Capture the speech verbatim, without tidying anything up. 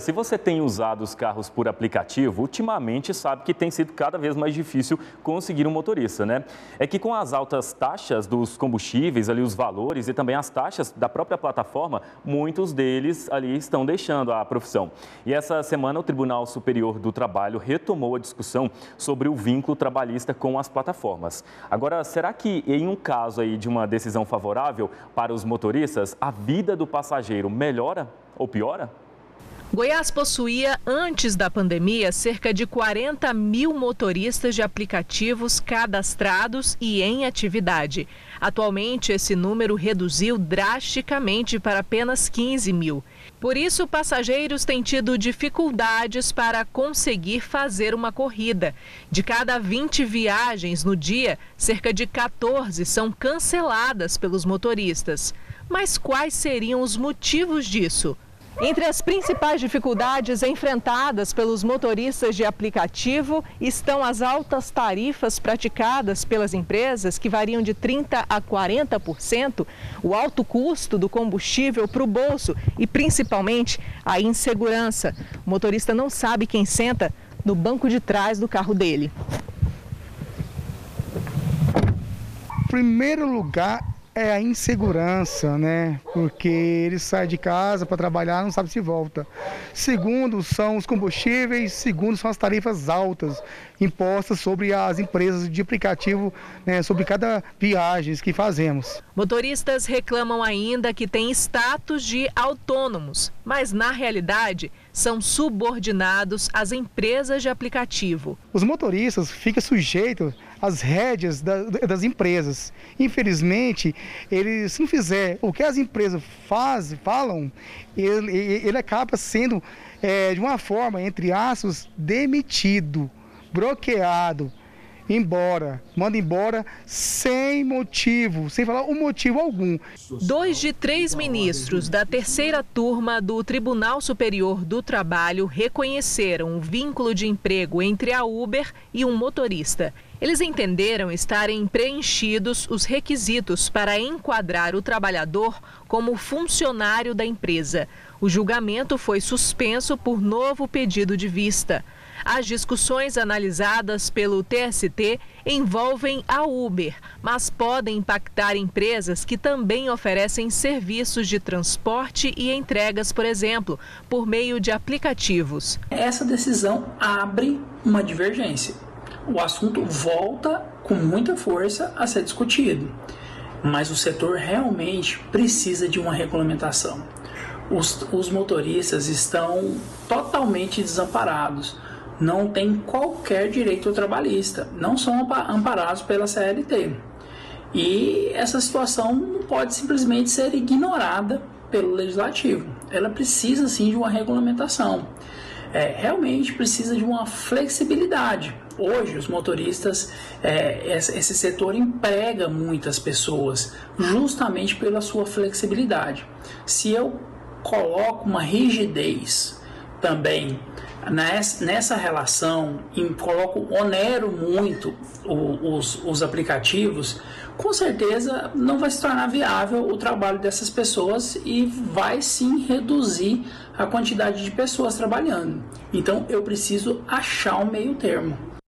se você tem usado os carros por aplicativo, ultimamente sabe que tem sido cada vez mais difícil conseguir um motorista, né? É que com as altas taxas dos combustíveis, ali os valores e também as taxas da própria plataforma, muitos deles ali estão deixando a profissão. E essa semana o Tribunal Superior do Trabalho retomou a discussão sobre o vínculo trabalhista com as plataformas. Agora, será que em um caso aí de uma decisão favorável para os motoristas, a vida do passageiro melhora ou piora? Goiás possuía, antes da pandemia, cerca de quarenta mil motoristas de aplicativos cadastrados e em atividade. Atualmente, esse número reduziu drasticamente para apenas quinze mil. Por isso, passageiros têm tido dificuldades para conseguir fazer uma corrida. De cada vinte viagens no dia, cerca de quatorze são canceladas pelos motoristas. Mas quais seriam os motivos disso? Entre as principais dificuldades enfrentadas pelos motoristas de aplicativo estão as altas tarifas praticadas pelas empresas, que variam de trinta por cento a quarenta por cento, o alto custo do combustível para o bolso e, principalmente, a insegurança. O motorista não sabe quem senta no banco de trás do carro dele. Primeiro lugar é a insegurança, né? Porque ele sai de casa para trabalhar, não sabe se volta. Segundo, são os combustíveis. Segundo, são as tarifas altas impostas sobre as empresas de aplicativo, né? Sobre cada viagem que fazemos. Motoristas reclamam ainda que têm status de autônomos, mas na realidade são subordinados às empresas de aplicativo. Os motoristas ficam sujeitos às rédeas das empresas. Infelizmente, ele, se não fizer o que as empresas fazem, falam, ele, ele acaba sendo, é, de uma forma, entre aspas, demitido, bloqueado, embora, manda embora sem motivo, sem falar um motivo algum. Dois de três ministros da terceira turma do Tribunal Superior do Trabalho reconheceram o vínculo de emprego entre a Uber e um motorista. Eles entenderam estarem preenchidos os requisitos para enquadrar o trabalhador como funcionário da empresa. O julgamento foi suspenso por novo pedido de vista. As discussões analisadas pelo T S T envolvem a Uber, mas podem impactar empresas que também oferecem serviços de transporte e entregas, por exemplo, por meio de aplicativos. Essa decisão abre uma divergência. O assunto volta com muita força a ser discutido, mas o setor realmente precisa de uma regulamentação. Os, os motoristas estão totalmente desamparados. Não tem qualquer direito trabalhista, não são amparados pela C L T. E essa situação não pode simplesmente ser ignorada pelo Legislativo. Ela precisa sim de uma regulamentação. É, realmente precisa de uma flexibilidade. Hoje os motoristas, é, esse setor emprega muitas pessoas justamente pela sua flexibilidade. Se eu coloco uma rigidez também nessa relação e coloco, onero muito os, os aplicativos, com certeza não vai se tornar viável o trabalho dessas pessoas e vai sim reduzir a quantidade de pessoas trabalhando. Então eu preciso achar um meio termo.